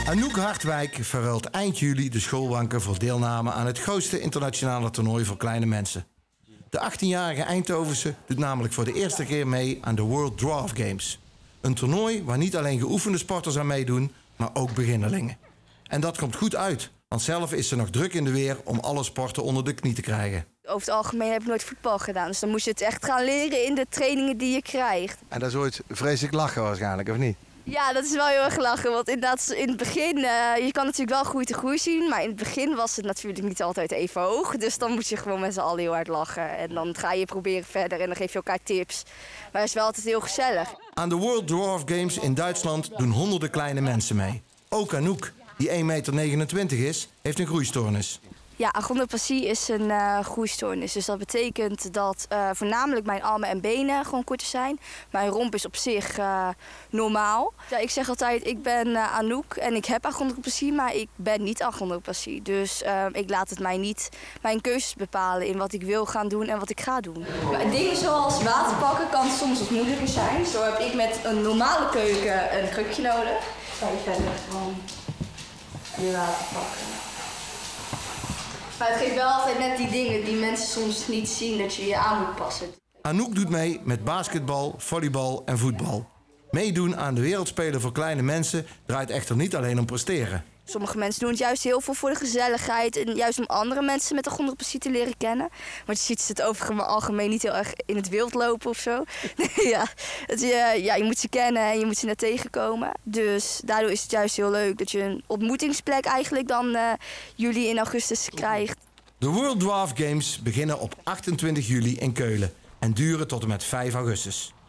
Anouk Hartwijk verruilt eind juli de schoolbanken voor deelname aan het grootste internationale toernooi voor kleine mensen. De 18-jarige Eindhovense doet namelijk voor de eerste keer mee aan de World Dwarf Games. Een toernooi waar niet alleen geoefende sporters aan meedoen, maar ook beginnelingen. En dat komt goed uit, want zelf is ze nog druk in de weer om alle sporten onder de knie te krijgen. Over het algemeen heb ik nooit voetbal gedaan, dus dan moet je het echt gaan leren in de trainingen die je krijgt. En dat is ooit vreselijk lachen waarschijnlijk, of niet? Ja, dat is wel heel erg lachen, want inderdaad in het begin, je kan natuurlijk wel groei te groei zien, maar in het begin was het natuurlijk niet altijd even hoog. Dus dan moet je gewoon met z'n allen heel hard lachen en dan ga je proberen verder en dan geef je elkaar tips. Maar het is wel altijd heel gezellig. Aan de World Dwarf Games in Duitsland doen honderden kleine mensen mee. Ook Anouk, die 1,29 meter is, heeft een groeistoornis. Ja, achondroplasie is een groeistoornis. Dus dat betekent dat voornamelijk mijn armen en benen gewoon korter zijn. Mijn romp is op zich normaal. Ja, ik zeg altijd, ik ben Anouk en ik heb achondroplasie, maar ik ben niet achondroplasie. Dus ik laat het mij niet mijn keuzes bepalen in wat ik wil gaan doen en wat ik ga doen. Maar dingen zoals water pakken kan soms wat moeilijker zijn. Zo heb ik met een normale keuken een krukje nodig. Ga je verder gewoon je water pakken. Maar het geeft wel altijd net die dingen die mensen soms niet zien dat je je aan moet passen. Anouk doet mee met basketbal, volleybal en voetbal. Meedoen aan de Wereldspelen voor kleine mensen draait echter niet alleen om presteren. Sommige mensen doen het juist heel veel voor de gezelligheid en juist om andere mensen met achondroplasie te leren kennen. Want je ziet ze het over het algemeen niet heel erg in het wild lopen of zo. Je moet ze kennen en je moet ze net tegenkomen. Dus daardoor is het juist heel leuk dat je een ontmoetingsplek eigenlijk dan juli en augustus krijgt. De World Dwarf Games beginnen op 28 juli in Keulen en duren tot en met 5 augustus.